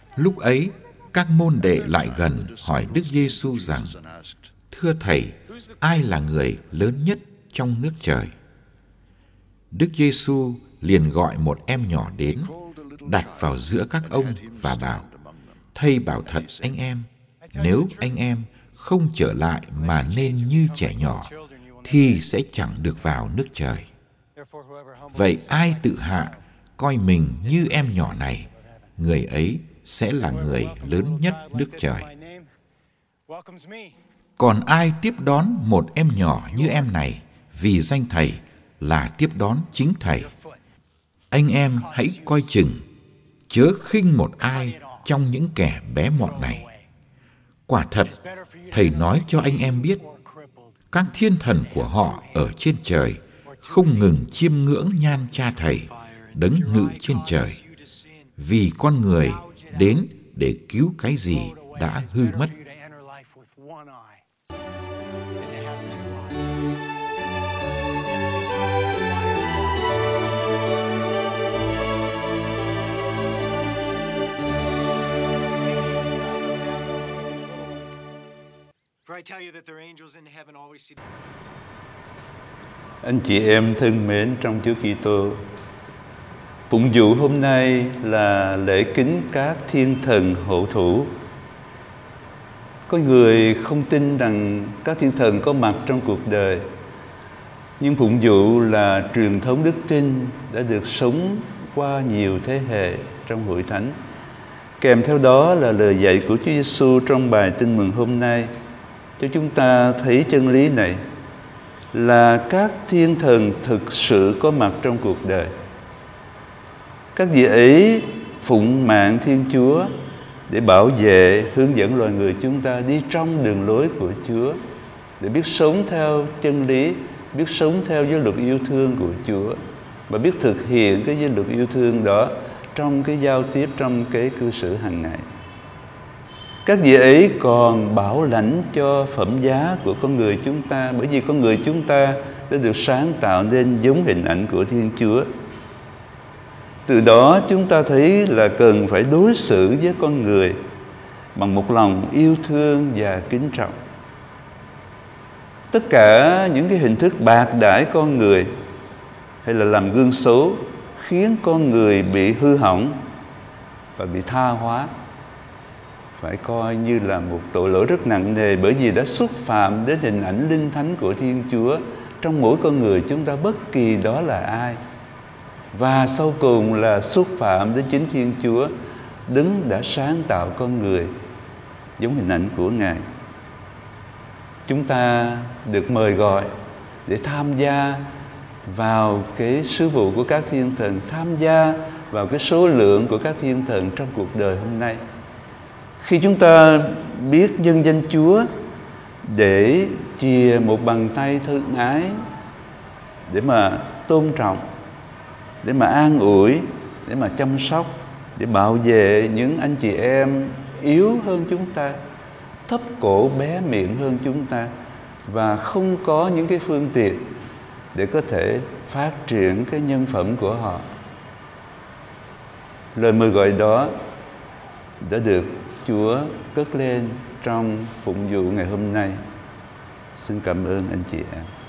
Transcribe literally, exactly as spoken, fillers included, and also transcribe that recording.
Lúc ấy, các môn đệ lại gần hỏi Đức Giêsu rằng: Thưa Thầy, ai là người lớn nhất trong nước trời? Đức Giêsu liền gọi một em nhỏ đến, đặt vào giữa các ông và bảo: Thầy bảo thật anh em, nếu anh em không trở lại mà nên như trẻ nhỏ, thì sẽ chẳng được vào nước trời. Vậy ai tự hạ, coi mình như em nhỏ này, người ấy sẽ là người lớn nhất nước trời. Còn ai tiếp đón một em nhỏ như em này, vì danh Thầy, là tiếp đón chính Thầy. Anh em hãy coi chừng, chớ khinh một ai trong những kẻ bé mọn này. Quả thật, Thầy nói cho anh em biết, các thiên thần của họ ở trên trời không ngừng chiêm ngưỡng nhan Cha Thầy, đấng ngự trên trời, vì con người đến để cứu cái gì đã hư mất. Anh chị em thân mến trong Chúa Kitô, phụng vụ hôm nay là lễ kính các thiên thần hộ thủ. Có người không tin rằng các thiên thần có mặt trong cuộc đời, nhưng phụng vụ là truyền thống đức tin đã được sống qua nhiều thế hệ trong hội thánh. Kèm theo đó là lời dạy của Chúa Giêsu trong bài tin mừng hôm nay, cho chúng ta thấy chân lý này là các thiên thần thực sự có mặt trong cuộc đời. Các vị ấy phụng mạng Thiên Chúa để bảo vệ, hướng dẫn loài người chúng ta đi trong đường lối của Chúa, để biết sống theo chân lý, biết sống theo giới luật yêu thương của Chúa, và biết thực hiện cái giới luật yêu thương đó trong cái giao tiếp, trong cái cư xử hàng ngày. Các vị ấy còn bảo lãnh cho phẩm giá của con người chúng ta, bởi vì con người chúng ta đã được sáng tạo nên giống hình ảnh của Thiên Chúa. Từ đó chúng ta thấy là cần phải đối xử với con người bằng một lòng yêu thương và kính trọng. Tất cả những cái hình thức bạc đãi con người hay là làm gương xấu khiến con người bị hư hỏng và bị tha hóa, phải coi như là một tội lỗi rất nặng nề, bởi vì đã xúc phạm đến hình ảnh linh thánh của Thiên Chúa trong mỗi con người chúng ta, bất kỳ đó là ai. Và sau cùng là xúc phạm đến chính Thiên Chúa, đấng đã sáng tạo con người giống hình ảnh của Ngài. Chúng ta được mời gọi để tham gia vào cái sứ vụ của các thiên thần, tham gia vào cái số lượng của các thiên thần trong cuộc đời hôm nay. Khi chúng ta biết nhân danh Chúa để chìa một bàn tay thân ái, để mà tôn trọng, để mà an ủi, để mà chăm sóc, để bảo vệ những anh chị em yếu hơn chúng ta, thấp cổ bé miệng hơn chúng ta, và không có những cái phương tiện để có thể phát triển cái nhân phẩm của họ. Lời mời gọi đó đã được Chúa cất lên trong phụng vụ ngày hôm nay. Xin cảm ơn anh chị em.